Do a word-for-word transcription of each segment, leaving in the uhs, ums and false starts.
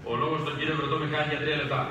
Ο λόγος στον κύριο Βρετό Μιχάλη για τρία λεπτά.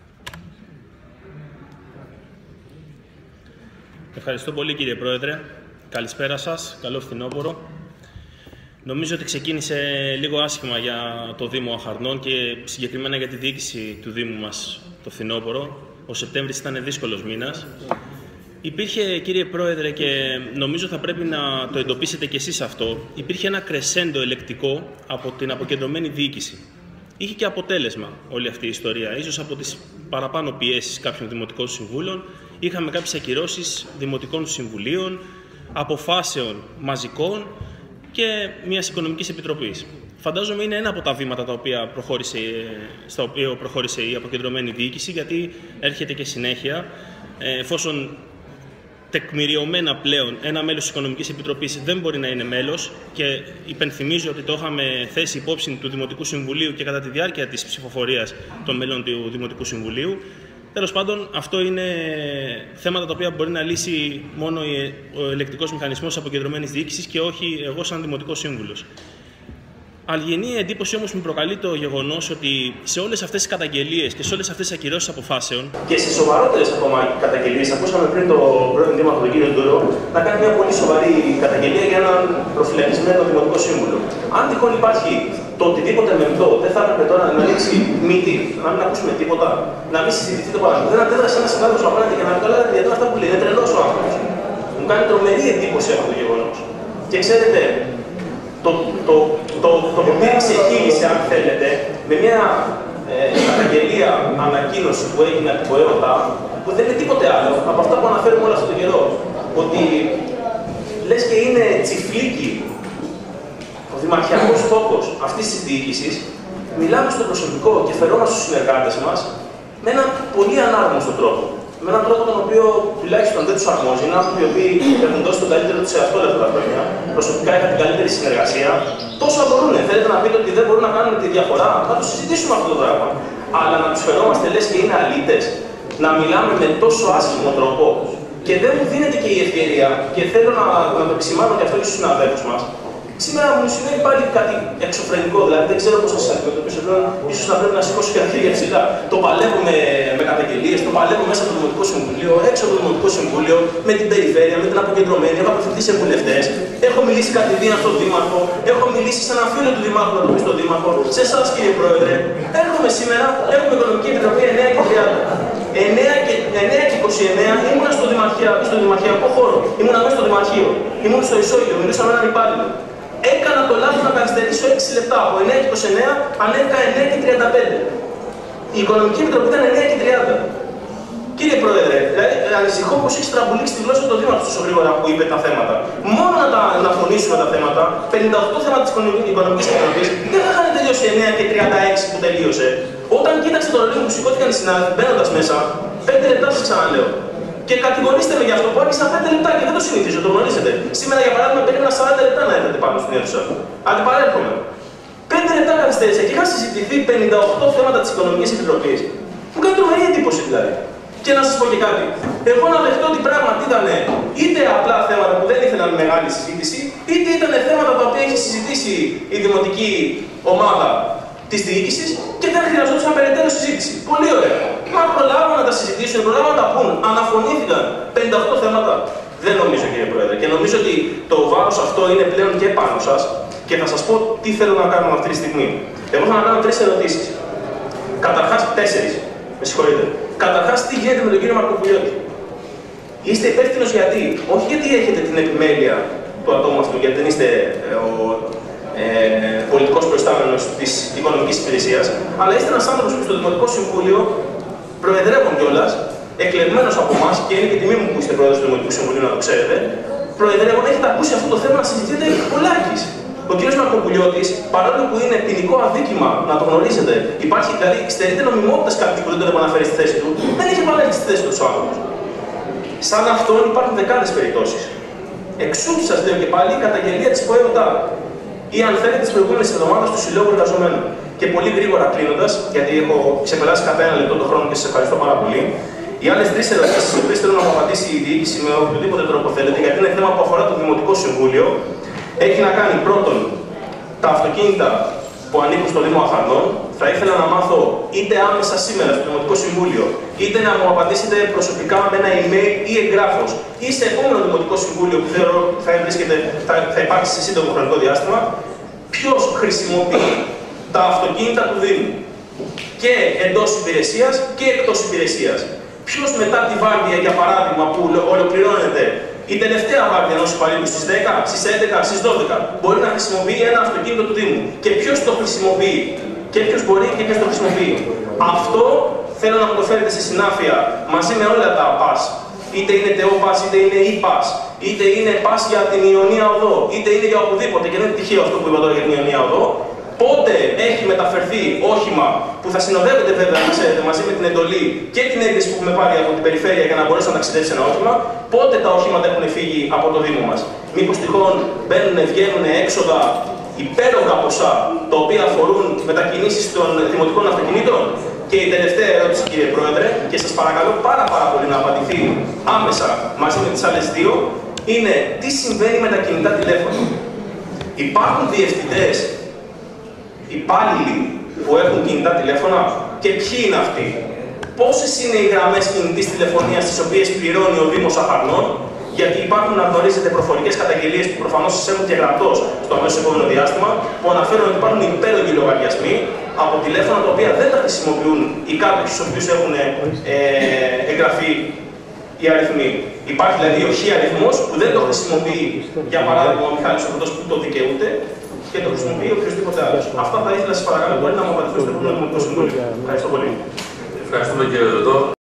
Ευχαριστώ πολύ κύριε Πρόεδρε. Καλησπέρα σας. Καλό φθινόπωρο. Νομίζω ότι ξεκίνησε λίγο άσχημα για το Δήμο Αχαρνών και συγκεκριμένα για τη διοίκηση του Δήμου μας το φθινόπωρο. Ο Σεπτέμβρης ήταν δύσκολος μήνας. Υπήρχε, κύριε Πρόεδρε, και νομίζω θα πρέπει να το εντοπίσετε κι εσείς αυτό, υπήρχε ένα κρεσέντο ελεκτικό από την αποκεντρωμένη διοίκηση. Είχε και αποτέλεσμα όλη αυτή η ιστορία. Ίσως από τις παραπάνω πιέσεις κάποιων δημοτικών συμβούλων, είχαμε κάποιες ακυρώσεις δημοτικών συμβουλίων, αποφάσεων μαζικών και μιας οικονομικής επιτροπής. Φαντάζομαι είναι ένα από τα βήματα τα οποία προχώρησε, στα οποία προχώρησε η αποκεντρωμένη διοίκηση, γιατί έρχεται και συνέχεια, εφόσον τεκμηριωμένα πλέον ένα μέλος της Οικονομικής Επιτροπής δεν μπορεί να είναι μέλος, και υπενθυμίζω ότι το είχαμε θέσει υπόψη του Δημοτικού Συμβουλίου και κατά τη διάρκεια της ψηφοφορίας των μέλων του Δημοτικού Συμβουλίου. Τέλος πάντων, αυτό είναι θέματα τα οποία μπορεί να λύσει μόνο ο ελεκτικός μηχανισμός της αποκεντρωμένης διοίκησης και όχι εγώ σαν Δημοτικός Σύμβουλος. Αλγενή εντύπωση όμως μου προκαλεί το γεγονός ότι σε όλες αυτές τις καταγγελίες και σε όλες αυτές τις ακυρώσεις αποφάσεων και σε σοβαρότερες ακόμα καταγγελίες, ακούσαμε πριν το πρώην Δήμαρχο, τον κύριο Ντουρό, να κάνει μια πολύ σοβαρή καταγγελία για έναν προφυλακισμένο Δημοτικό Σύμβουλο. Αν τυχόν υπάρχει το οτιδήποτε μεμτό, δεν θα έπρεπε τώρα να ρίξει μύτη, να μην ακούσουμε τίποτα, να μην συζητηθεί το παράδειγμα. Δεν αντέδρασε ένα συνάδελφο απέναντι και να πει: καλά, γιατί αυτά που λέει, είναι τρελός ο άνθρωπος. Μου κάνει τρομερή εντύπωση αυτό το γεγονός. Και ξέρετε, το, το, το, το πήρξε χείλησε, αν θέλετε, με μια ε, καταγγελία ανακοίνωση που έγινε από το ΕΟΤΑ, που δεν είναι τίποτε άλλο από αυτά που αναφέρουμε όλο αυτό το καιρό. Ότι λες και είναι τσιφλίκι ο δημαρχιακός στόχος αυτής της διοίκησης. Μιλάμε στο προσωπικό και φερόμαστε στους συνεργάτες μας με έναν πολύ ανάρμοστο τρόπο. Με έναν τρόπο τον οποίο τουλάχιστον δεν τους αρμόζει. Είναι άνθρωποι οι οποίοι έχουν δώσει τον καλύτερο τους εαυτό αυτά τα χρόνια. Προσωπικά είχαν την καλύτερη συνεργασία. Τόσο μπορούν. Θέλετε να πείτε ότι δεν μπορούν να κάνουν τη διαφορά? Να το συζητήσουμε αυτό το πράγμα. Αλλά να τους φερόμαστε λες και είναι αλήτες. Να μιλάμε με τόσο άσχημο τρόπο. Και δεν μου δίνεται και η ευκαιρία, και θέλω να, να το επισημάνω και αυτό και στους συναδέλφους μας. Σήμερα μου συμβαίνει πάλι κάτι εξωφρενικό, δηλαδή δεν ξέρω πώς θα σας αντιμετωπίσω. Ίσως θα πρέπει να σηκώσω και τα χέρια ψηλά. Το παλεύω με, με καταγγελίες, το παλεύω μέσα από το Δημοτικό Συμβούλιο, έξω από το Δημοτικό Συμβούλιο, με την περιφέρεια, με την αποκεντρωμένη. Έχω απευθυνθεί σε βουλευτές, έχω μιλήσει κατηδίαν στον Δήμαρχο, έχω μιλήσει σε έναν φίλο του Δημάρχου να το πει στον Δήμαρχο, σε εσάς κύριε Πρόεδρε. Έρχομαι σήμερα, έχουμε Οικονομική Επιτροπή εννέα και τριάντα. εννέα και είκοσι εννέα ήμουν στο, στο δημαρχιακό χώρο, ήμουν μέσα στο Δημαρχείο, ήμουν στο Ισόγειο, μιλούσα με έναν υπάλληλο. Έκανα το λάθος να καθυστερήσω έξι λεπτά. Από εννέα και είκοσι εννέα ανέβηκα εννέα και τριάντα πέντε. Η Οικονομική Επιτροπή ήταν εννέα και τριάντα. Κύριε Πρόεδρε, δηλαδή, ανησυχώ πως έχει τραμπουλήξει τη γλώσσα του Δήμαρχου τόσο γρήγορα που είπε τα θέματα. Μόνο να, τα, να φωνήσουμε τα θέματα, πενήντα οκτώ θέματα της Οικονομικής Επιτροπής δεν θα είχαν τελειώσει εννέα και τριάντα έξι που τελείωσε. Όταν κοίταξε το ρολόι που σηκώθηκαν οι συνάδελφοι μπαίνοντας μέσα, πέντε λεπτά σας ξαναλέω. Και κατηγορήστε με για αυτό που άρχισα πέντε λεπτά και δεν το συνηθίζω, το γνωρίζετε. Σήμερα, για παράδειγμα, περίμενα σαράντα λεπτά να έρθετε πάνω στην αίθουσα. Αντιπαρέρχομαι. πέντε λεπτά καθυστέρησα και είχαν συζητηθεί πενήντα οκτώ θέματα της Οικονομικής Επιτροπής. Μου κάνει τρομερή εντύπωση δηλαδή. Και να σας πω και κάτι. Εγώ να δεχτώ ότι πράγματι ήταν είτε απλά θέματα που δεν ήθελαν μεγάλη συζήτηση, είτε ήταν θέματα τα οποία έχει συζητήσει η δημοτική ομάδα της διοίκησης και δεν χρειαζόταν περαιτέρω συζήτηση. Πολύ ωραία. Μα προλάβαμε να τα συζητήσουν, προλάβαμε να τα πούν. Αναφωνήθηκαν πενήντα οκτώ θέματα. Δεν νομίζω, κύριε Πρόεδρε. Και νομίζω ότι το βάρος αυτό είναι πλέον και πάνω σας. Και θα σας πω τι θέλω να κάνω αυτή τη στιγμή. Εγώ θα να κάνω τρεις ερωτήσεις. Καταρχάς, τέσσερις. Με συγχωρείτε. Καταρχάς, τι γίνεται με τον κύριο Μαρκοπουλιώτη? Είστε υπεύθυνος γιατί? Όχι γιατί έχετε την επιμέλεια του ατόμου αυτού, γιατί δεν είστε ε, ο ε, πολιτικός προϊστάμενος της Οικονομικής Υπηρεσίας, αλλά είστε ένας άνθρωπος που στο Δημοτικό Συμβούλιο, προεδρεύουν κιόλας, εκλεγμένος από εμάς, και είναι και τιμή μου που είστε πρόεδρος του Δημοτικού Συμβουλίου, να το ξέρετε, προεδρεύουν, έχετε ακούσει αυτό το θέμα να συζητείτε πολλάκις. Ο κ. Μαρκοπουλιώτης, παρόλο που είναι ποινικό αδίκημα, να το γνωρίζετε, υπάρχει δηλαδή στερείται νομιμότητας κάποιος που δεν τον επαναφέρει στη θέση του, δεν έχει επανέλθει στη θέση του ο άνθρωπος. Σαν αυτόν υπάρχουν δεκάδες περιπτώσεις. Εξού σας λέω και πάλι η καταγγελία της ΠΟΕΟΤΑ ή αν θέλετε τις προηγούμενες εβδομάδες του Συλλόγου Εργαζομένων. Και πολύ γρήγορα κλείνοντας, γιατί έχω ξεπεράσει κατά ένα λεπτό τον χρόνο και σας ευχαριστώ πάρα πολύ. Οι άλλες τρεις ερωτήσεις, τις οποίες θέλω να μου απαντήσει η διοίκηση με οποιοδήποτε τρόπο θέλετε, γιατί είναι θέμα που αφορά το Δημοτικό Συμβούλιο, έχει να κάνει πρώτον τα αυτοκίνητα που ανήκουν στο Δήμο Αχαρνών, Θα ήθελα να μάθω είτε άμεσα σήμερα στο Δημοτικό Συμβούλιο, είτε να μου απαντήσετε προσωπικά με ένα email ή εγγράφος, ή σε επόμενο Δημοτικό Συμβούλιο που θεωρώ θα, θα, θα υπάρξει σε σύντομο χρονικό διάστημα, ποιος χρησιμοποιεί τα αυτοκίνητα του Δήμου και εντός υπηρεσίας και εκτός υπηρεσίας. Ποιος μετά τη βάρδια, για παράδειγμα, που ολοκληρώνεται η τελευταία βάρδια ενός υπαλλήλου στις δέκα, στις έντεκα, στις δώδεκα, μπορεί να χρησιμοποιεί ένα αυτοκίνητο του Δήμου. Και ποιος το χρησιμοποιεί, και ποιος μπορεί και ποιος το χρησιμοποιεί. Αυτό θέλω να μου το φέρετε σε συνάφεια μαζί με όλα τα πας. Είτε είναι ΤΕΟ πας, είτε είναι e-pass, είτε είναι πας για την Ιωνία Οδό, είτε είναι για οπουδήποτε. Και δεν είναι τυχαίο αυτό που είπα τώρα για την Ιωνία Οδό. Πότε έχει μεταφερθεί όχημα που θα συνοδεύεται βέβαια, να ξέρετε, μαζί με την εντολή και την έγκριση που έχουμε πάρει από την περιφέρεια για να μπορέσει να ταξιδέψει ένα όχημα, πότε τα οχήματα έχουν φύγει από το Δήμο μας. Μήπως τυχόν μπαίνουν, βγαίνουν έξοδα υπέρογα ποσά, τα οποία αφορούν μετακινήσεις των δημοτικών αυτοκινήτων. Και η τελευταία ερώτηση, κύριε Πρόεδρε, και σας παρακαλώ πάρα, πάρα πολύ να απαντηθεί άμεσα μαζί με τις άλλες δύο, είναι τι συμβαίνει με τα κινητά τηλέφωνα. Υπάρχουν διευθυντές, υπάλληλοι που έχουν κινητά τηλέφωνα και ποιοι είναι αυτοί. Πόσες είναι οι γραμμές κινητής τηλεφωνίας τις οποίες πληρώνει ο Δήμος Αχαρνών, γιατί υπάρχουν, να γνωρίζετε, προφορικές καταγγελίες που προφανώς σας έχουν και γραπτός στο αμέσως επόμενο διάστημα, που αναφέρουν ότι υπάρχουν υπέρογγοι λογαριασμοί από τηλέφωνα τα οποία δεν τα χρησιμοποιούν οι κάποιοι στους οποίους έχουν ε, εγγραφεί οι αριθμοί. Υπάρχει δηλαδή ο χ αριθμός που δεν το χρησιμοποιεί, για παράδειγμα, ο Μιχάλης Οδός που το δικαιούται, και το χρησιμοποιεί οποιοδήποτε άλλο. Αυτά θα ήθελα, σας παρακαλώ πολύ, να μου απαντηθούν στο επόμενο Δημοτικό Συμβούλιο. Ευχαριστώ πολύ. Ευχαριστούμε, κύριε Δωτό.